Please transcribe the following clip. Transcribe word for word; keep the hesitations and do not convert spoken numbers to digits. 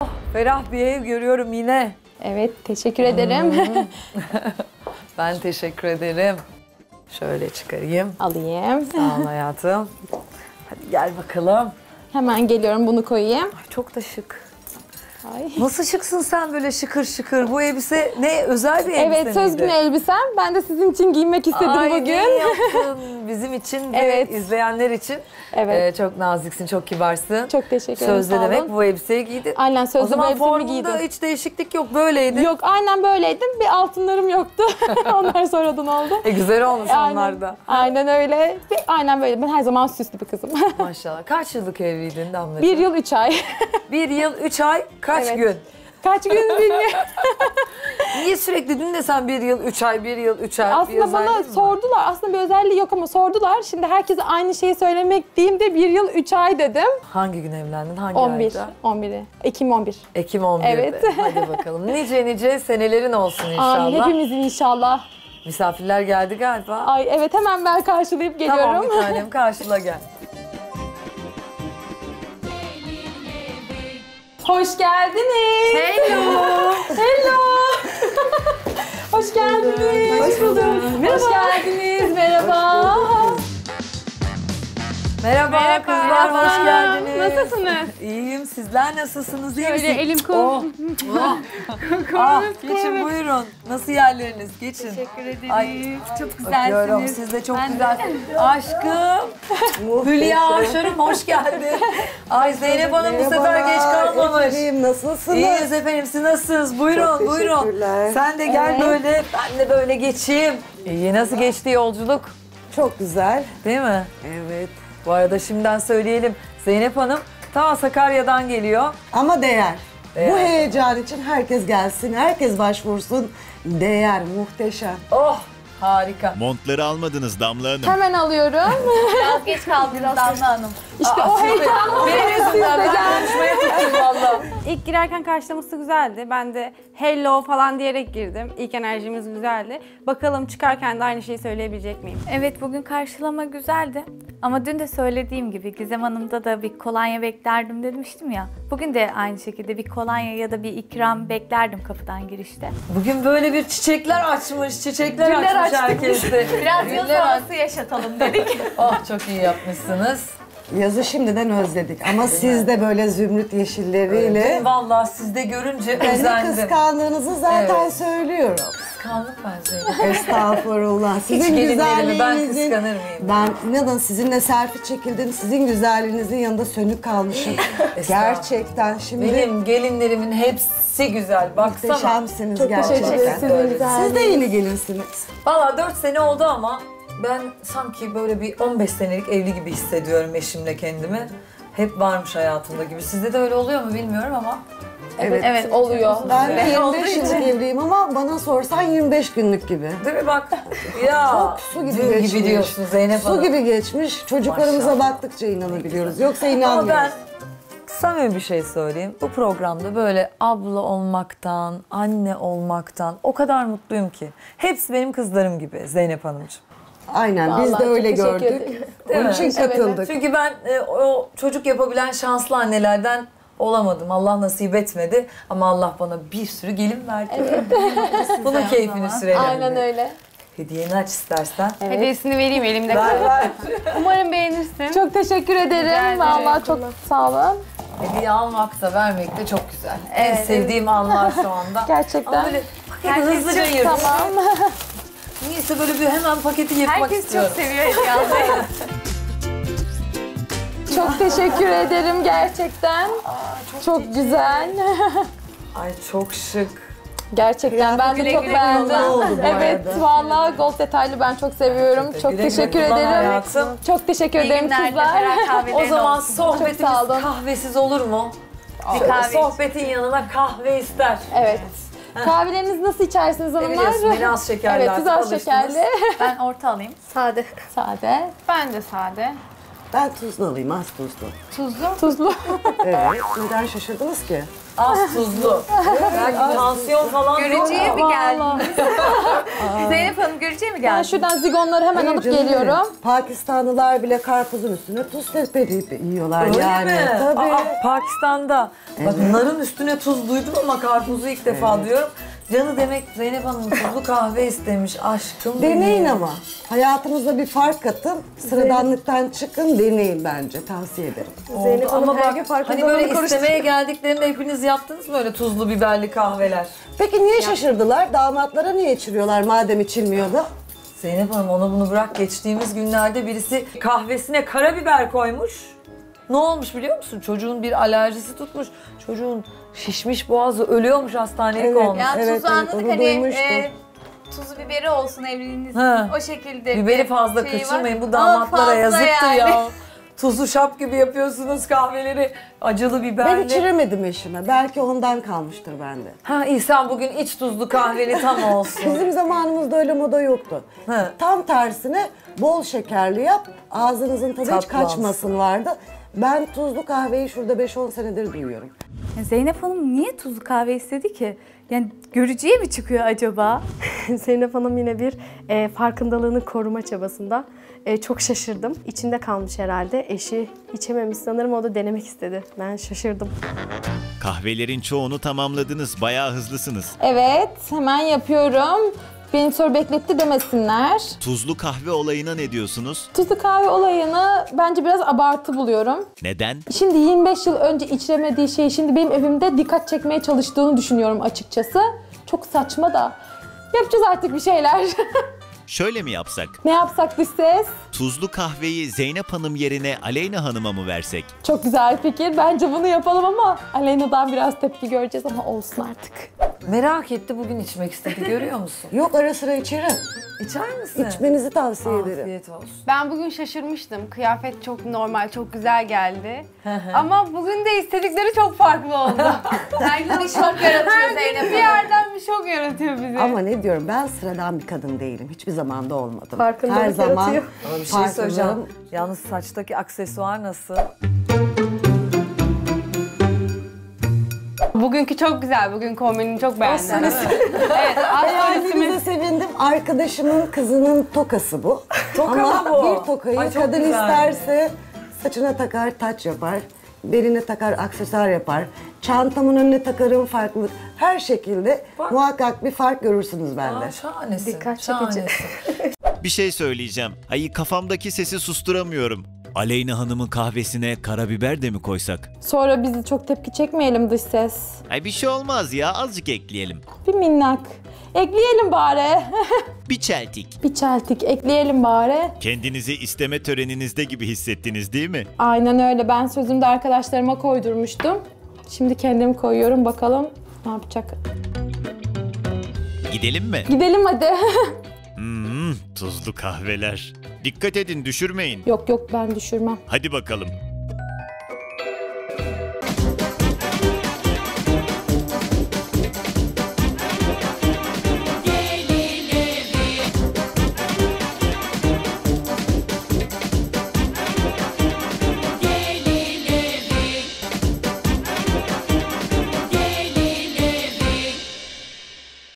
Ferah bir ev görüyorum yine. Evet, teşekkür ederim. Ben teşekkür ederim. Şöyle çıkarayım. Alayım. Sağ ol hayatım. Hadi gel bakalım. Hemen geliyorum, bunu koyayım. Ay, çok da şık. Ay. Nasıl şıksın sen böyle şıkır şıkır? Bu elbise ne, özel bir elbise Evet, söz günü miydi? elbisem. Ben de sizin için giymek istedim Ay, bugün. ne yaptın? Bizim için ve Evet. izleyenler için. Evet. Ee, çok naziksin, çok kibarsın. Çok teşekkür ederim. Sözde sağ olun. demek bu elbiseyi giydin. Aynen, O sözde bu zaman elbisemi formunda giydim. hiç değişiklik yok, böyleydi. Yok, aynen böyleydim. Bir altınlarım yoktu. Onlar sonradan oldu. E, güzel olmuş Aynen. onlar da. Aynen öyle. Bir- Aynen böyle. Ben her zaman süslü bir kızım. Maşallah. Kaç yıllık evliydin Damlacığım? Bir yıl, üç ay. Bir yıl, üç ay, kaç Evet. gün? Kaç gün bilmiyorum. Niye sürekli dün de sen bir yıl, üç ay, bir yıl, üç ay? bir Aslında bana özelliğin mi var? sordular. Aslında bir özelliği yok ama sordular. Şimdi herkese aynı şeyi söylemek diyeyim de bir yıl, üç ay dedim. Hangi gün evlendin? Hangi on bir. ayda? on biri. Ekim on bir. Ekim on birde. Evet. Hadi bakalım. Nice nice senelerin olsun inşallah. Amin. Hepimizin inşallah. Misafirler geldi galiba. Ay evet, hemen ben karşılayıp geliyorum. Tamam bir tanem karşıla gel. Hoş geldiniz. Hello. Hello. Hoş geldiniz. Hoş bulduk. Merhaba. Hoş geldiniz. Merhaba. Merhaba, Merhaba, kızlar, merhaba. hoş geldiniz. Nasılsınız? İyiyim, sizler nasılsınız? İyi Şöyle misiniz? elim kolum. Oh. oh. ah, geçin buyurun. Nasıl yerleriniz? Geçin. Teşekkür ederiz. Ay, çok Öpüyorum, güzelsiniz. siz de çok Ben de. güzelsiniz. Aşkım, Hülya Aşarım hoş geldin. Ay Zeynep Hanım bu sefer geç kalmamış. Efendim, nasılsınız? İyiyiz efendim, siz nasılsınız? Buyurun, Çok buyurun. teşekkürler. Sen de gel böyle, ben de böyle geçeyim. İyi, nasıl geçti yolculuk? Çok güzel. Değil mi? Evet. Bu arada şimdiden söyleyelim. Zeynep Hanım ta Sakarya'dan geliyor. Ama değer. Değer. Bu heyecan için herkes gelsin, herkes başvursun. Değer, muhteşem. Oh, harika. Montları almadınız Damla Hanım. Hemen alıyorum. Biraz geç kaldınız Damla Hanım. İşte Aa, o siz de- heyecanla Benim yüzümden ben konuşmaya tuttum valla. İlk girerken karşılaması güzeldi. Ben de hello falan diyerek girdim. İlk enerjimiz güzeldi. Bakalım çıkarken de aynı şeyi söyleyebilecek miyim? Evet, bugün karşılama güzeldi. Ama dün de söylediğim gibi Gizem Hanım'da da bir kolonya beklerdim demiştim ya. Bugün de aynı şekilde bir kolonya ya da bir ikram beklerdim kapıdan girişte. Bugün böyle bir çiçekler açmış, çiçekler Güller açmış açtık. herkeste. Biraz yıl Güller aç- sonrası yaşatalım dedik. Oh çok iyi yapmışsınız. Yazı şimdiden özledik ama siz de böyle zümrüt yeşilleriyle Dün vallahi sizde görünce beni özendim. kıskandığınızı zaten Evet. söylüyorum. Kıskandım ben Zeynep. Estağfurullah. Sizin gelinlerimi ben güzelliğinizin... kıskanır mıyım? Ben inanın sizinle selfie çekildim. Sizin güzelliğinizin yanında sönük kalmışım. Gerçekten şimdi Benim gelinlerimin hepsi güzel. Baksana. muhteşemsiniz Çok gerçekten. teşekkür ederim. Siz de yeni gelinsiniz. Valla dört sene oldu ama ben sanki böyle bir on beş senelik evli gibi hissediyorum eşimle kendimi. Hep varmış hayatımda gibi. Sizde de öyle oluyor mu bilmiyorum ama. Evet. Evet, oluyor. Ben de Evet. yirmi Olduğu beş için. yıllık evliyim ama bana sorsan yirmi beş günlük gibi. Değil mi bak? Ya Çok su gibi dün geçmiş. gibi diyorsun Zeynep Su Hanım. gibi geçmiş. Çocuklarımıza baktıkça inanabiliyoruz. Yoksa Ama inanmıyoruz. ben samimi bir şey söyleyeyim. Bu programda böyle abla olmaktan, anne olmaktan o kadar mutluyum ki. Hepsi benim kızlarım gibi Zeynep Hanımcığım. Aynen biz Vallahi de öyle çok teşekkür gördük. ederim. Değil Onun mi? için Evet. katıldık. Çünkü ben e, o çocuk yapabilen şanslı annelerden olamadım. Allah nasip etmedi ama Allah bana bir sürü gelin verdi. Bunun keyfini sürelim. Aynen öyle. Hediyeni aç istersen. Hediyesini vereyim elimde. Ver ver. Umarım beğenirsin. Çok teşekkür ederim. ederim. Vallahi çok sağ olun. Hediye almak da vermek de çok güzel. En sevdiğim anlar şu anda. Gerçekten. Ama böyle paketi hızlıca yırtıp. Tamam. Niyeyse böyle bir hemen paketi yırtmak Herkes istiyorum. çok seviyor hediye almayı. Çok teşekkür ederim gerçekten. Çok güzel. Ay çok şık. Gerçekten ben de güle çok güle beğendim. kullan. Oldu bu Evet, arada. vallahi gold detaylı ben çok seviyorum. Çok Güle güle teşekkür kullan ederim. hayatım. Çok teşekkür İyi ederim günler, kızlar. Ferah kahvelerin O zaman olsun. sohbetimiz Çok sağ olun. kahvesiz olur mu? Bir kahve iç. Sohbetin yanına kahve ister. Evet. Kahvelerinizi nasıl içersiniz hanımlar? Biliyorsun beni az şekerli Evet, artık siz az alıştınız. şekerli. Ben orta alayım. Sade. Sade. Ben de sade. Ben tuzlu alayım, az tuzlu. Tuzlu. Tuzlu. Evet. Neden şaşırdınız ki? Az tuzlu. Belki tansiyon falan yok. Görücüye mi ama- geldiniz? Zeynep Hanım görücüye mi Ben geldiniz? şuradan zigonları hemen Hayır alıp canım geliyorum. benim. Pakistanlılar bile karpuzun üstüne tuz tepeleyip yiyorlar Öyle yani. mi? Tabii. Aa, Pakistan'da. Bak narın üstüne tuz duydum ama karpuzu ilk defa diyorum. Canı demek Zeynep Hanım tuzlu kahve istemiş. Aşkım Deneyin benim. ama. Hayatınıza bir fark katın. Sıradanlıktan çıkın, deneyin bence. Tavsiye ederim. Oldu. Ama bak hani böyle istemeye geldiklerinde hepiniz yaptınız mı öyle tuzlu biberli kahveler? Peki niye şaşırdılar? Damatlara niye içiriyorlar madem içilmiyordu? Zeynep Hanım onu bunu bırak, geçtiğimiz günlerde birisi kahvesine karabiber koymuş. Ne olmuş biliyor musun? Çocuğun bir alerjisi tutmuş. Çocuğun şişmiş boğazı, ölüyormuş, hastanelik Evet. olmuş. Ya tuzu Evet, evet, anladık onu hani duymuştum. e, tuzu biberi olsun evliliğinizin Ha. o şekilde. Biberi bir fazla şeyi var. kaçırmayın. Bu Ama damatlara fazla yazıktır yani. ya. Tuzu şap gibi yapıyorsunuz kahveleri. Acılı biberli. Ben içiremedim eşime. Belki ondan kalmıştır bende. Ha iyi, sen bugün iç tuzlu kahveli tam olsun. Bizim zamanımızda öyle moda yoktu. He. Tam tersine bol şekerli yap, ağzınızın tadı hiç Tatlı kaçmasın vardı. Ben tuzlu kahveyi şurada beş on senedir duyuyorum. Zeynep Hanım niye tuzlu kahve istedi ki? Yani görücüye mi çıkıyor acaba? Zeynep Hanım yine bir e, farkındalığını koruma çabasında. E, çok şaşırdım. İçinde kalmış herhalde. Eşi içememiş sanırım, o da denemek istedi. Ben şaşırdım. Kahvelerin çoğunu tamamladınız. Bayağı hızlısınız. Evet, hemen yapıyorum. Beni sonra bekletti demesinler. Tuzlu kahve olayına ne diyorsunuz? Tuzlu kahve olayını bence biraz abartı buluyorum. Neden? Şimdi yirmi beş yıl önce içiremediği şeyi şimdi benim evimde dikkat çekmeye çalıştığını düşünüyorum açıkçası. Çok saçma da. Yapacağız artık bir şeyler. Şöyle mi yapsak? Ne yapsak dış ses? Tuzlu kahveyi Zeynep Hanım yerine Aleyna Hanım'a mı versek? Çok güzel fikir. Bence bunu yapalım ama Aleyna'dan biraz tepki göreceğiz ama olsun artık. Merak etti, bugün içmek istedi, görüyor musun? Yok, ara sıra içerim. İçer misin? İçmenizi tavsiye ederim. Afiyet olsun. Ben bugün şaşırmıştım. Kıyafet çok normal, çok güzel geldi. Ama bugün de istedikleri çok farklı oldu. Her gün bir şok yaratıyor Zeynep Bir Hanım. yerden bir şok yaratıyor bizi. Ama ne diyorum, ben sıradan bir kadın değilim. Hiçbir zaman da olmadım. Farkındalık Her zaman yaratıyor. Ama bir şey söyleyeceğim. farkındalığım- Yalnız saçtaki aksesuar nasıl? Bugünkü çok güzel. Bugün kombinini çok beğendim. Evet, Beğendiğinize sevindim. Arkadaşımın kızının tokası bu. Toka Ama mı bu? bir tokayı Ay, çok kadın güzel. isterse saçına takar, taç yapar. Beline takar, aksesuar yapar. Çantamın önüne takarım, farklı. Her şekilde Bak. muhakkak bir fark görürsünüz bende. Aa, şahanesin. Dikkat çekici. şahanesin. Bir şey söyleyeceğim. Ay kafamdaki sesi susturamıyorum. Aleyna Hanım'ın kahvesine karabiber de mi koysak? Sonra bizi çok tepki çekmeyelim dış ses. Ay bir şey olmaz ya, azıcık ekleyelim. Bir minnak. Ekleyelim bari. Bir çeltik. Bir çeltik ekleyelim bari. Kendinizi isteme töreninizde gibi hissettiniz değil mi? Aynen öyle. Ben sözümde arkadaşlarıma koydurmuştum. Şimdi kendim koyuyorum. Bakalım ne yapacak. Gidelim mi? Gidelim hadi. Hmm, tuzlu kahveler. Dikkat edin, düşürmeyin. Yok yok, ben düşürmem. Hadi bakalım.